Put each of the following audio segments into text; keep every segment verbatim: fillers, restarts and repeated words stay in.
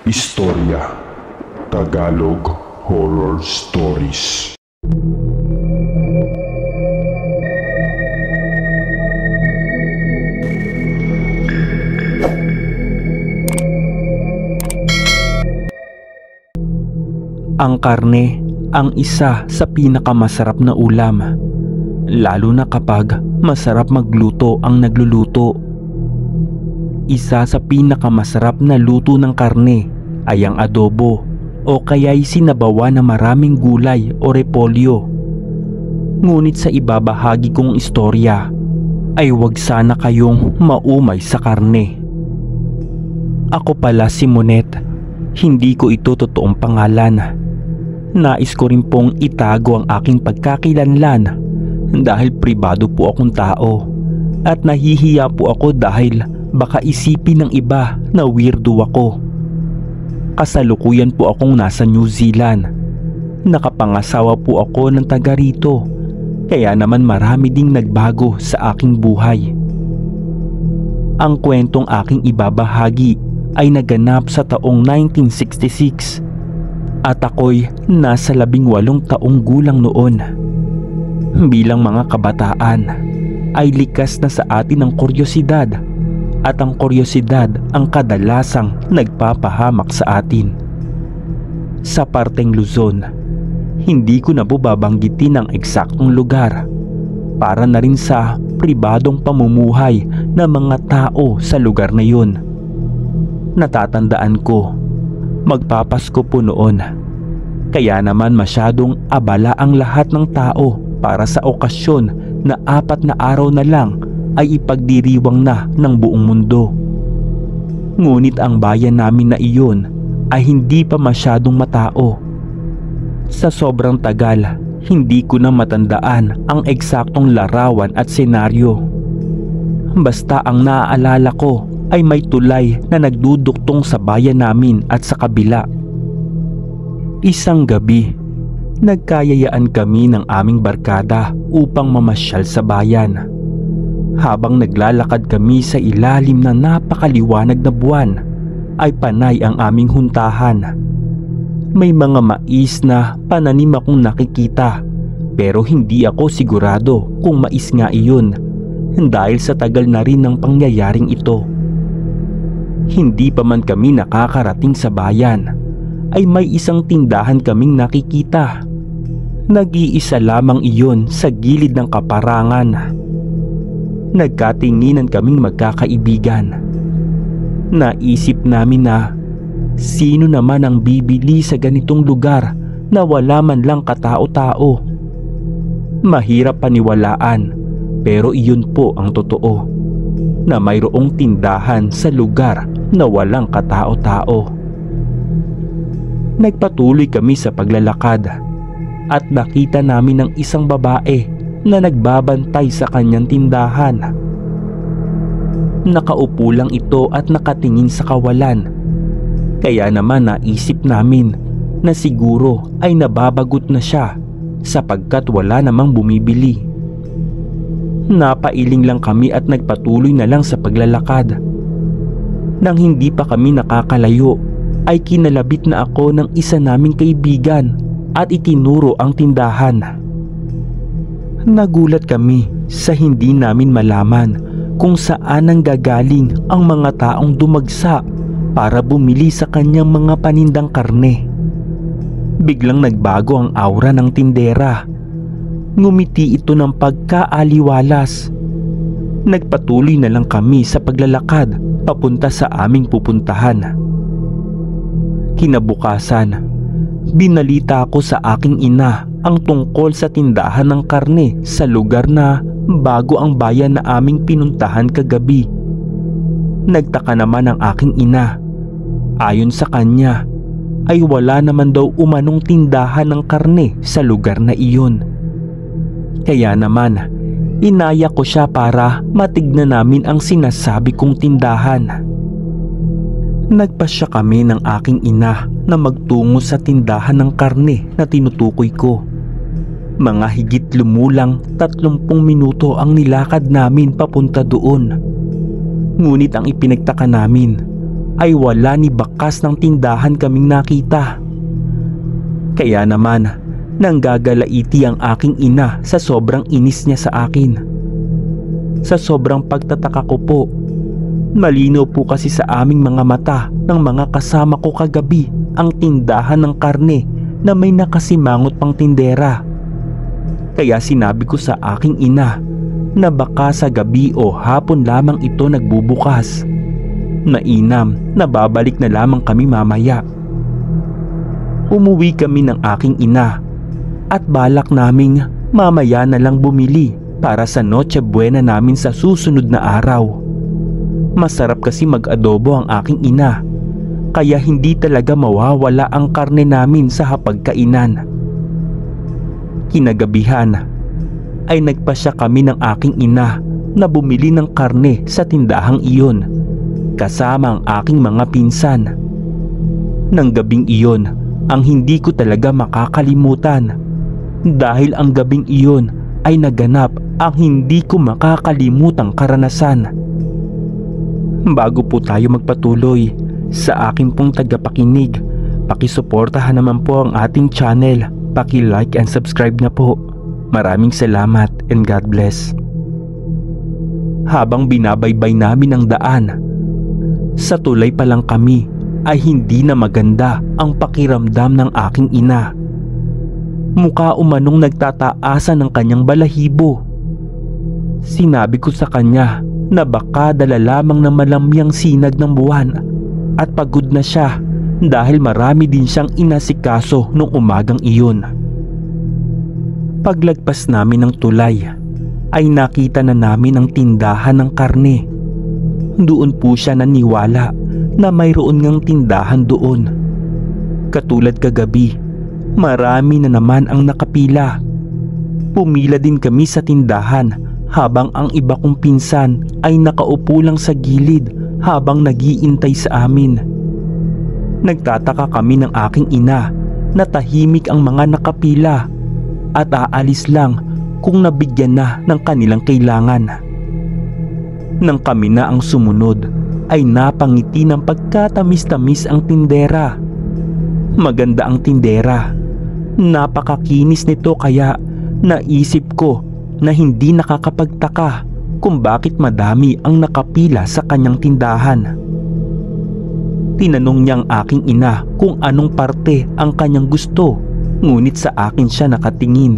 Istorya Tagalog Horror Stories. Ang karne ang isa sa pinakamasarap na ulam, lalo na kapag masarap magluto ang nagluluto. Isa sa pinakamasarap na luto ng karne ay ang adobo o kaya'y sinabawa na maraming gulay o repolyo. Ngunit sa ibabahagi kong istorya ay huwag sana kayong maumay sa karne. Ako pala si Monet, hindi ko ito totoong pangalan. Nais ko rin pong itago ang aking pagkakilanlan dahil pribado po akong tao at nahihiya po ako dahil baka isipin ng iba na weirdo ako. Kasalukuyan po akong nasa New Zealand. Nakapangasawa po ako ng taga rito, kaya naman marami ding nagbago sa aking buhay. Ang kwentong aking ibabahagi ay naganap sa taong nineteen sixty-six at ako'y nasa labing walong taong gulang noon. Bilang mga kabataan ay likas na sa atin ang kuryosidad, at ang kuryosidad ang kadalasang nagpapahamak sa atin. Sa parteng Luzon, hindi ko na po babanggitin ang eksaktong lugar para na rin sa pribadong pamumuhay ng mga tao sa lugar na yun. Natatandaan ko, magpapasko po noon, kaya naman masyadong abala ang lahat ng tao para sa okasyon na apat na araw na lang ay ipagdiriwang na ng buong mundo. Ngunit ang bayan namin na iyon ay hindi pa masyadong matao. Sa sobrang tagal, hindi ko na matandaan ang eksaktong larawan at senaryo. Basta ang naaalala ko ay may tulay na nagduduktong sa bayan namin at sa kabila. Isang gabi, nagkayayaan kami ng aming barkada upang mamasyal sa bayan. Habang naglalakad kami sa ilalim ng napakaliwanag na buwan, ay panay ang aming huntahan. May mga mais na pananim akong nakikita, pero hindi ako sigurado kung mais nga iyon dahil sa tagal na rin ng pangyayaring ito. Hindi pa man kami nakakarating sa bayan, ay may isang tindahan kaming nakikita. Nag-iisa lamang iyon sa gilid ng kaparangan. Nagkatinginan kaming magkakaibigan. Naisip namin na sino naman ang bibili sa ganitong lugar na wala man lang katao-tao. Mahirap paniwalaan, pero iyon po ang totoo, na mayroong tindahan sa lugar na walang katao-tao. Nagpatuloy kami sa paglalakad at nakita namin ang isang babae na nagbabantay sa kanyang tindahan. Nakaupo lang ito at nakatingin sa kawalan, kaya naman naisip namin na siguro ay nababagot na siya sapagkat wala namang bumibili. Napailing lang kami at nagpatuloy na lang sa paglalakad. Nang hindi pa kami nakakalayo ay kinalabit na ako ng isa naming kaibigan at itinuro ang tindahan. Nagulat kami sa hindi namin malaman kung saan ang gagaling ang mga taong dumagsa para bumili sa kanyang mga panindang karne. Biglang nagbago ang aura ng tindera. Ngumiti ito ng pagkaaliwalas. Nagpatuloy na lang kami sa paglalakad papunta sa aming pupuntahan. Kinabukasan, binalita ko sa aking ina ang tungkol sa tindahan ng karne sa lugar na bago ang bayan na aming pinuntahan kagabi. Nagtaka naman ang aking ina. Ayon sa kanya, ay wala naman daw umanong tindahan ng karne sa lugar na iyon. Kaya naman, inaya ko siya para matignan namin ang sinasabi kong tindahan. Nagpasya kami ng aking ina na magtungo sa tindahan ng karne na tinutukoy ko. Mga higit lumulang tatlumpung minuto ang nilakad namin papunta doon. Ngunit ang ipinagtaka namin, ay wala ni bakas ng tindahan kaming nakita. Kaya naman nanggagalaiti ang aking ina sa sobrang inis niya sa akin. Sa sobrang pagtataka ko po, malinaw po kasi sa aming mga mata ng mga kasama ko kagabi ang tindahan ng karne na may nakasimangot pang tindera. Kaya sinabi ko sa aking ina na baka sa gabi o hapon lamang ito nagbubukas. Mainam na babalik na lamang kami mamaya. Umuwi kami ng aking ina at balak naming mamaya na lang bumili para sa Noche Buena namin sa susunod na araw. Masarap kasi mag-adobo ang aking ina, kaya hindi talaga mawawala ang karne namin sa hapagkainan. Kinagabihan ay nagpasya kami ng aking ina na bumili ng karne sa tindahang iyon kasama ang aking mga pinsan. Nang gabing iyon ang hindi ko talaga makakalimutan dahil ang gabing iyon ay naganap ang hindi ko makakalimutang karanasan. Bago po tayo magpatuloy sa aking pong tagapakinig, pakisuportahan naman po ang ating channel, paki-like and subscribe na po. Maraming salamat and God bless. Habang binabaybay namin ang daan, sa tulay pa lang kami ay hindi na maganda ang pakiramdam ng aking ina. Mukha umanong nagtataasan ng kanyang balahibo. Sinabi ko sa kanya na baka dala lamang ng malamyang sinag ng buwan at pagod na siya dahil marami din siyang inasikaso nung umagang iyon. Paglagpas namin ng tulay ay nakita na namin ang tindahan ng karne. Doon po siya naniwala na mayroon ngang tindahan doon. Katulad kagabi, marami na naman ang nakapila. Pumila din kami sa tindahan habang ang iba kong pinsan ay nakaupo lang sa gilid habang nag-iintay sa amin. Nagtataka kami ng aking ina na tahimik ang mga nakapila at aalis lang kung nabigyan na ng kanilang kailangan. Nang kami na ang sumunod ay napangiti ng pagkatamis-tamis ang tindera. Maganda ang tindera. Napakakinis nito kaya naisip ko na hindi nakakapagtaka kung bakit madami ang nakapila sa kanyang tindahan. Tinanong niya ang aking ina kung anong parte ang kanyang gusto, ngunit sa akin siya nakatingin.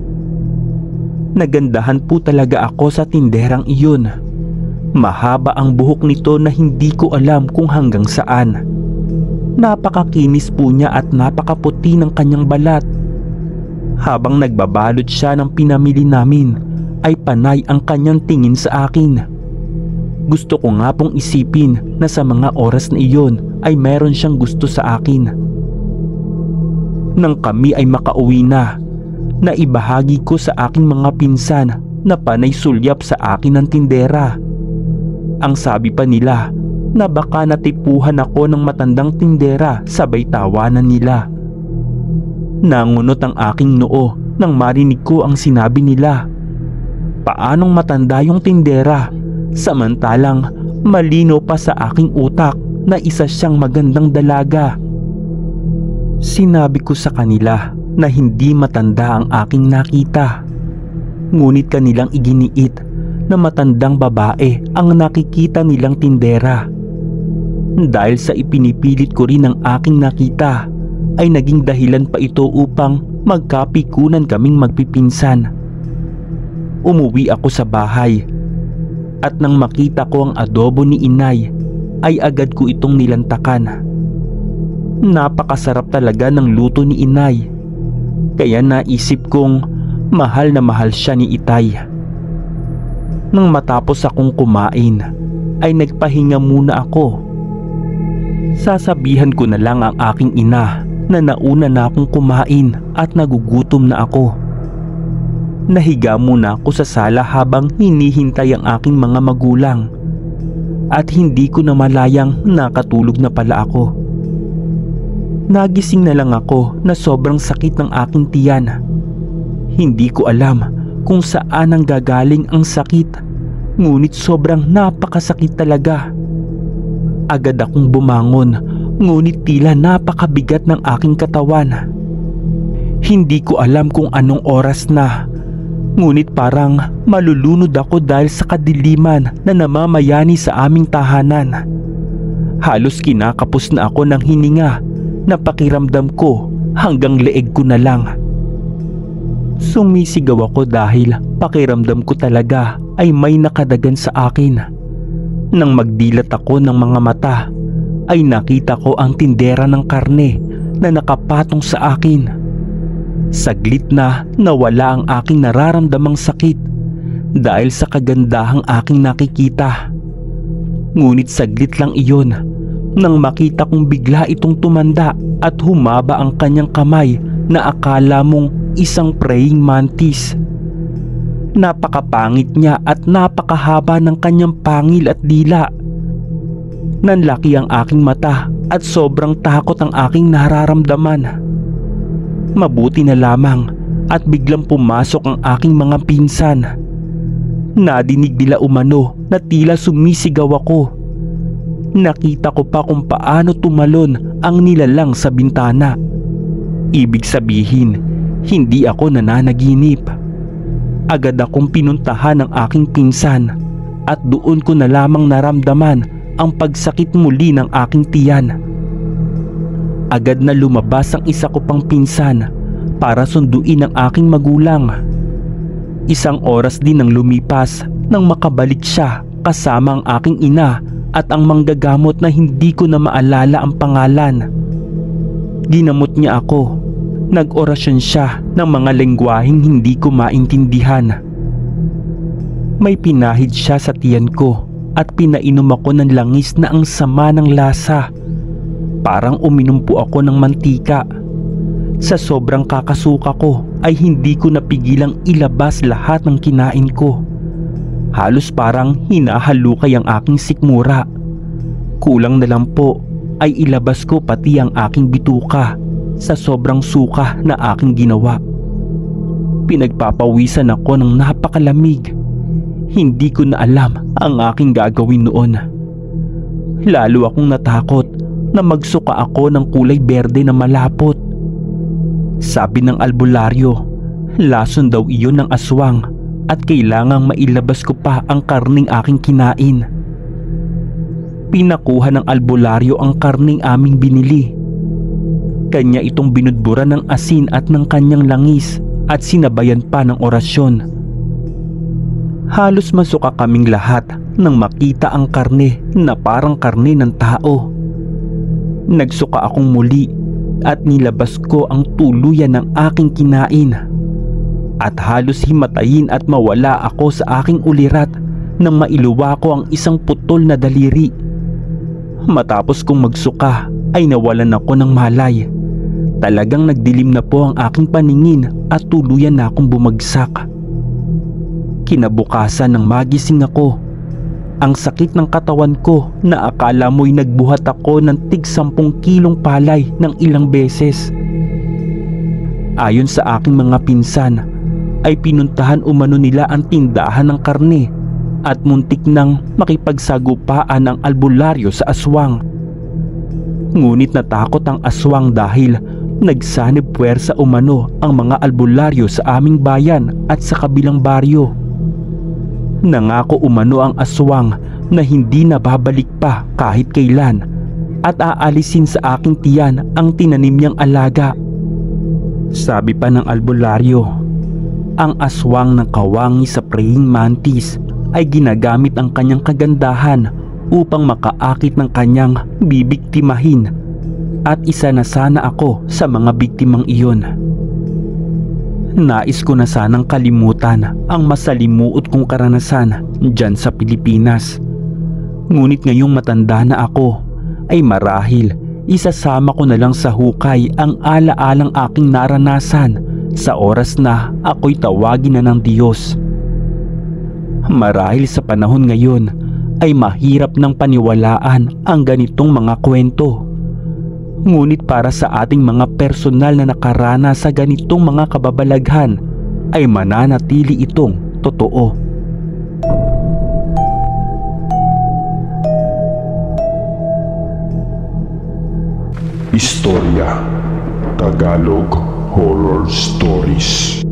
Nagandahan po talaga ako sa tinderang iyon. Mahaba ang buhok nito na hindi ko alam kung hanggang saan. Napakakinis po niya at napakaputi ng kanyang balat. Habang nagbabalot siya ng pinamili namin ay panay ang kanyang tingin sa akin. Gusto ko nga pong isipin na sa mga oras na iyon ay meron siyang gusto sa akin. Nang kami ay makauwi na, naibahagi ko sa aking mga pinsan na panay sulyap sa akin ng tindera. Ang sabi pa nila na baka natipuhan ako ng matandang tindera sabay tawanan nila. Nangunot ang aking noo nang marinig ko ang sinabi nila. Paanong matanda yung tindera samantalang malino pa sa aking utak na isa siyang magandang dalaga. Sinabi ko sa kanila na hindi matanda ang aking nakita. Ngunit kanilang iginiit na matandang babae ang nakikita nilang tindera. Dahil sa ipinipilit ko rin ang aking nakita ay naging dahilan pa ito upang magkapikunan kaming magpipinsan. Umuwi ako sa bahay at nang makita ko ang adobo ni inay ay agad ko itong nilantakan. Napakasarap talaga ng luto ni inay, kaya naisip kong mahal na mahal siya ni itay. Nang matapos akong kumain ay nagpahinga muna ako. Sasabihan ko na lang ang aking ina na nauna na akong kumain at nagugutom na ako. Nahiga muna ako sa sala habang hinihintay ang aking mga magulang at hindi ko na malayang nakatulog na pala ako. Nagising na lang ako na sobrang sakit ng aking tiyan. Hindi ko alam kung saan ang gagaling ang sakit, ngunit sobrang napakasakit talaga. Agad akong bumangon, ngunit tila napakabigat ng aking katawan. Hindi ko alam kung anong oras na, ngunit parang malulunod ako dahil sa kadiliman na namamayani sa aming tahanan. Halos kinakapos na ako ng hininga na pakiramdam ko hanggang leeg ko na lang. Sumisigaw ako dahil pakiramdam ko talaga ay may nakadagan sa akin. Nang magdilat ako ng mga mata ay nakita ko ang tindera ng karne na nakapatong sa akin. Saglit na nawala ang aking nararamdamang sakit dahil sa kagandahang aking nakikita. Ngunit saglit lang iyon nang makita kong bigla itong tumanda at humaba ang kanyang kamay na akala mong isang praying mantis. Napakapangit niya at napakahaba ng kanyang pangil at dila. Nanlaki ang aking mata at sobrang takot ang aking nararamdaman. Mabuti na lamang at biglang pumasok ang aking mga pinsan. Nadinig nila umano na tila sumisigaw ako. Nakita ko pa kung paano tumalon ang nilalang sa bintana. Ibig sabihin, hindi ako nananaginip. Agad akong pinuntahan ng aking pinsan at doon ko na lamang naramdaman ang pagsakit muli ng aking tiyan. Agad na lumabas ang isa ko pang pinsan para sunduin ang aking magulang. Isang oras din ang lumipas nang makabalik siya kasama ang aking ina at ang manggagamot na hindi ko na maalala ang pangalan. Ginamot niya ako. Nag-orasyon siya ng mga lengguaheng hindi ko maintindihan. May pinahid siya sa tiyan ko at pinainom ako ng langis na ang sama ng lasa. Parang uminom po ako ng mantika. Sa sobrang kakasuka ko ay hindi ko napigilang ilabas lahat ng kinain ko. Halos parang hinahalukay ang aking sikmura. Kulang na lang po ay ilabas ko pati ang aking bituka sa sobrang suka na aking ginawa. Pinagpapawisan ako ng napakalamig. Hindi ko na alam ang aking gagawin noon. Lalo akong natakot na magsuka ako ng kulay berde na malapot. Sabi ng albularyo, lason daw iyon ng aswang at kailangang mailabas ko pa ang karning aking kinain. Pinakuha ng albularyo ang karning aming binili. Kanya itong binudbura ng asin at ng kanyang langis at sinabayan pa ng orasyon. Halos masuka kaming lahat nang makita ang karne na parang karne ng tao. Nagsuka akong muli at nilabas ko ang tuluyan ng aking kinain. At halos himatayin at mawala ako sa aking ulirat nang mailuwa ko ang isang putol na daliri. Matapos kong magsuka ay nawalan ako ng malay. Talagang nagdilim na po ang aking paningin at tuluyan na akong bumagsak. Kinabukasan nang magising ako, ang sakit ng katawan ko na akala mo'y nagbuhat ako ng tig sampung kilong palay ng ilang beses. Ayon sa aking mga pinsan, ay pinuntahan umano nila ang tindahan ng karne at muntik nang makipagsagupaan ang albularyo sa aswang. Ngunit natakot ang aswang dahil nagsanib puwersa umano ang mga albularyo sa aming bayan at sa kabilang baryo. Nangako umano ang aswang na hindi na babalik pa kahit kailan at aalisin sa aking tiyan ang tinanim niyang alaga. Sabi pa ng albularyo, ang aswang ng kawangi sa praying mantis ay ginagamit ang kanyang kagandahan upang makaakit ng kanyang bibiktimahin. At isa na sana ako sa mga biktimang iyon. Nais ko na sanang kalimutan ang masalimuot kong karanasan dyan sa Pilipinas. Ngunit ngayong matanda na ako ay marahil isasama ko na lang sa hukay ang ala-alang aking naranasan sa oras na ako'y tawagin na ng Diyos. Marahil sa panahon ngayon ay mahirap ng paniwalaan ang ganitong mga kwento. Ngunit para sa ating mga personal na nakaranas sa ganitong mga kababalaghan ay mananatili itong totoo. Istorya Tagalog Horror Stories.